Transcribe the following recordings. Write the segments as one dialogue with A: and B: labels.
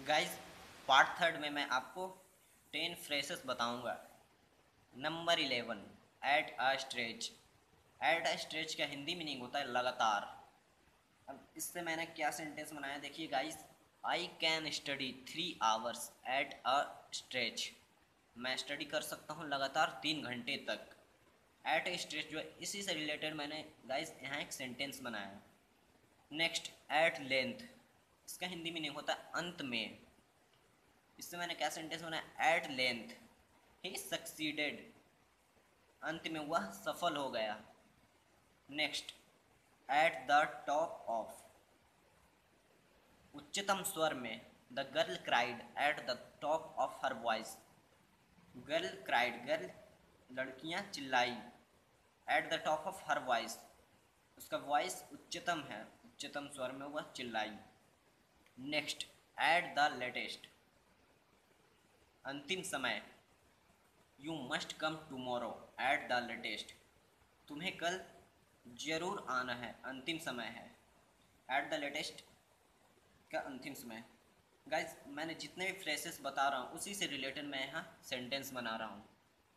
A: Guys part third में मैं आपको 10 फ्रेजेस बताऊंगा। Number 11, at a stretch. At a stretch का हिंदी मीनिंग होता है लगातार। अब इससे मैंने क्या सेंटेंस बनाया देखिए guys. I can study 3 hours at a stretch. मैं स्टडी कर सकता हूँ लगातार 3 घंटे तक। एट ए स्ट्रेच जो है इसी से रिलेटेड मैंने गाइस यहाँ एक सेंटेंस बनाया। Next, at length. इसका हिंदी मीनिंग होता है अंत में। इससे मैंने क्या सेंटेंस बनाया, एट लेंथ ही सक्सीडेड। अंत में वह सफल हो गया। Next, at the top of. उच्चतम स्वर में। The girl cried at the top of her voice. Girl cried, girl लड़कियां चिल्लाई। At the top of her voice, उसका वॉइस उच्चतम है, उच्चतम स्वर में वह चिल्लाई। Next, at the latest. अंतिम समय। You must come tomorrow at the latest. तुम्हें कल जरूर आना है, अंतिम समय है। एट द लेटेस्ट का अंतिम समय। गाइज मैंने जितने भी फ्रेसेस बता रहा हूँ उसी से रिलेटेड मैं यहाँ सेंटेंस बना रहा हूँ।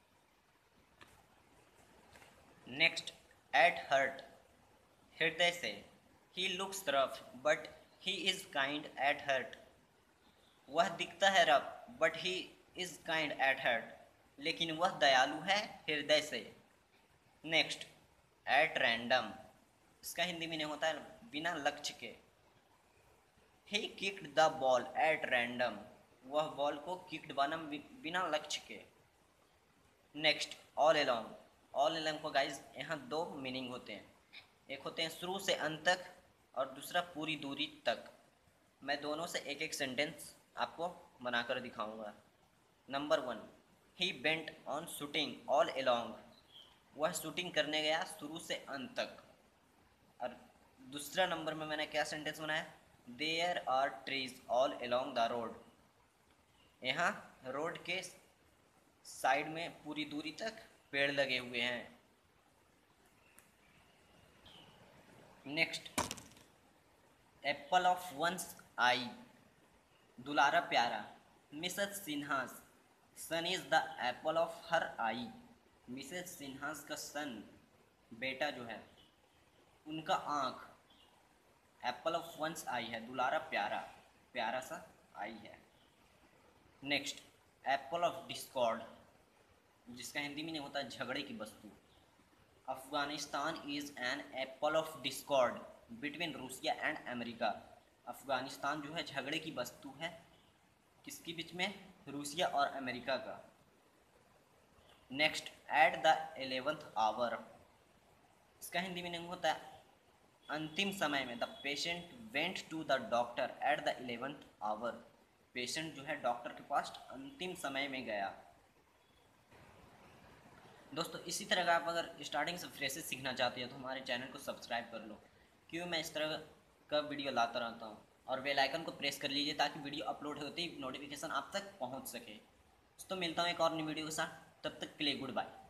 A: नेक्स्ट, एट हर्ट, हृदय से। He looks rough but he is kind at heart. वह दिखता है rough but he is kind at heart, लेकिन वह दयालु है हृदय से। Next, at random. इसका हिंदी मीनिंग होता है बिना लक्ष्य के। He kicked the ball at random. वह बॉल को किक्ड बना बिना लक्ष्य के। Next, all along. All along को गाइज यहाँ दो मीनिंग होते हैं। एक होते हैं शुरू से अंत तक और दूसरा पूरी दूरी तक। मैं दोनों से एक एक सेंटेंस आपको बनाकर दिखाऊंगा। Number 1, he bent on shooting all along. वह शूटिंग करने गया शुरू से अंत तक। और दूसरा नंबर में मैंने क्या सेंटेंस बनाया, there are trees all along the road. यहाँ रोड के साइड में पूरी दूरी तक पेड़ लगे हुए हैं। Next, apple of one's eye. दुलारा प्यारा। Mrs Sinha's, son is the apple of her eye. Mrs Sinha's का सन, बेटा जो है, उनका आँख एप्पल ऑफ वंस आई है, दुलारा प्यारा, प्यारा सा आई है। नेक्स्ट, एप्पल ऑफ डिस्कॉर्ड, जिसका हिंदी में नहीं होता झगड़े की वस्तु। Afghanistan is an apple of discord between Russia and America. Afghanistan जो है झगड़े की वस्तु है, किसके बीच में, रूसिया और अमेरिका का। Next, at the 11th hour. इसका हिंदी मीनिंग होता है अंतिम समय में। The patient went to the doctor at the 11th hour. Patient जो है डॉक्टर के पास अंतिम समय में गया। दोस्तों इसी तरह का आप अगर स्टार्टिंग से फ्रेसेस सीखना चाहते हैं तो हमारे चैनल को सब्सक्राइब कर लो, क्यों मैं इस तरह का वीडियो लाता रहता हूँ। और बेल आइकन को प्रेस कर लीजिए ताकि वीडियो अपलोड होते ही नोटिफिकेशन आप तक पहुँच सके। तो मिलता हूँ एक और नई वीडियो के साथ, तब तक के लिए गुड बाय।